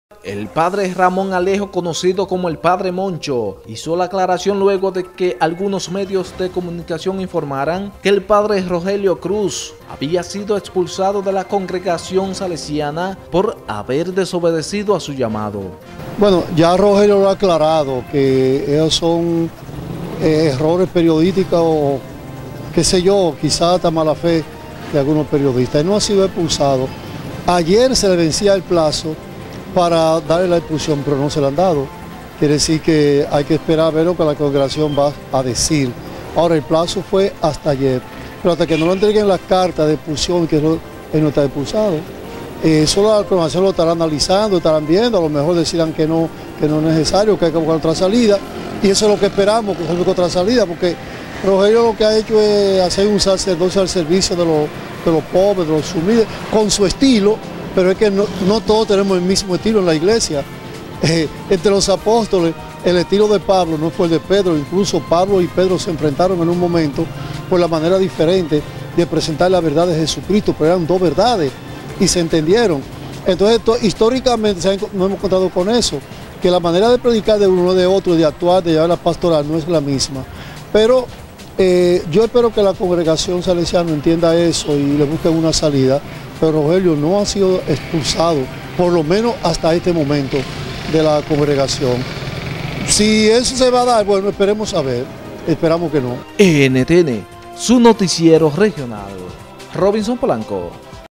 El padre Ramón Alejo, conocido como el Padre Moncho, hizo la aclaración luego de que algunos medios de comunicación informaran que el padre Rogelio Cruz había sido expulsado de la congregación salesiana por haber desobedecido a su llamado. Bueno, ya Rogelio lo ha aclarado, que esos son errores periodísticos o qué sé yo, quizás hasta mala fe de algunos periodistas. Él no ha sido expulsado. Ayer se le vencía el plazo para darle la expulsión, pero no se la han dado. Quiere decir que hay que esperar a ver lo que la congregación va a decir. Ahora, el plazo fue hasta ayer, pero hasta que no lo entreguen las cartas de expulsión, que él no está expulsado. Solo la congregación lo estará analizando, estarán viendo, a lo mejor decidan que no es necesario, que hay que buscar otra salida, y eso es lo que esperamos, que se busque otra salida, porque Rogelio lo que ha hecho es hacer un sacerdocio al servicio de los pobres, de los humildes, con su estilo, pero es que no todos tenemos el mismo estilo en la iglesia. Entre los apóstoles, el estilo de Pablo no fue el de Pedro, incluso Pablo y Pedro se enfrentaron en un momento por la manera diferente de presentar la verdad de Jesucristo, pero eran dos verdades y se entendieron. Entonces, históricamente nos hemos encontrado con eso, que la manera de predicar de uno, de otro, de actuar, de llevar la pastoral no es la misma. Pero yo espero que la congregación salesiana entienda eso y le busquen una salida, pero Rogelio no ha sido expulsado, por lo menos hasta este momento, de la congregación. Si eso se va a dar, bueno, esperemos a ver, esperamos que no. NTN, su noticiero regional. Robinson Polanco.